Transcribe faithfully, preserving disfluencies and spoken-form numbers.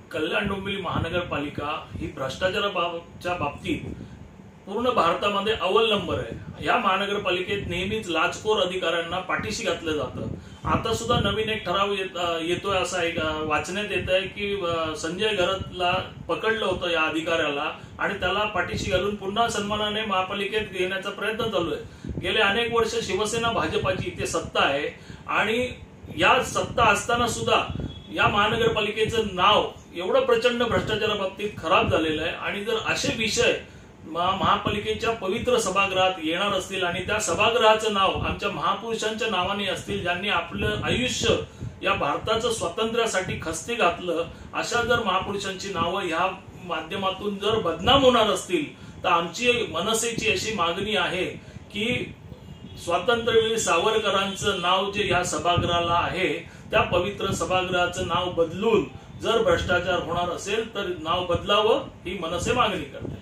कल्याण डोंबिवली महानगरपालिका ही भ्रष्टाचाराच्या बाबतीत पूर्ण भारतामध्ये अव्वल नंबर आहे। या महानगरपालिकेत नेहमीच लाचखोर अधिकाऱ्यांना पाठीशी घातलं जातं। आता सुद्धा नवीन एक ठराव येतोय असा एक वाचण्यात येत आहे की संजय घरतला पकडलं होतं या अधिकाऱ्याला आणि त्याला पाठीशी घालून पुन्हा सन्मानाने महापालिकेत घेण्याचा प्रयत्न चालू आहे। गेले अनेक वर्ष शिवसेना भाजपाची इथे सत्ता आहे आणि या सत्ता असताना सुद्धा या महानगरपालिकेचं नाव एवढं प्रचंड भ्रष्टाचाराबाबतीत खराब झालेलं आहे आणि जर असे विषय महापालिकेच्या पवित्र सभागृहात येणार असतील आणि त्या सभागृहाचं नाव आमच्या महापुरुषांच्या नावाने असतील ज्यांनी आपलं आयुष्य या भारताचं स्वातंत्र्यासाठी खस्ते घातलं, अशा जर महापुरुषांची नावं ह्या माध्यमातून जर बदनाम होणार असतील तर आमची मनसेची अशी मागणी आहे की स्वातंत्र्यवीर सावरकरांचं नाव जे ह्या सभागृहाला आहे त्या पवित्र सभागृहाचं नाव बदलून जर भ्रष्टाचार होणार असेल तर नाव बदलावं ही मनसे मागणी करते।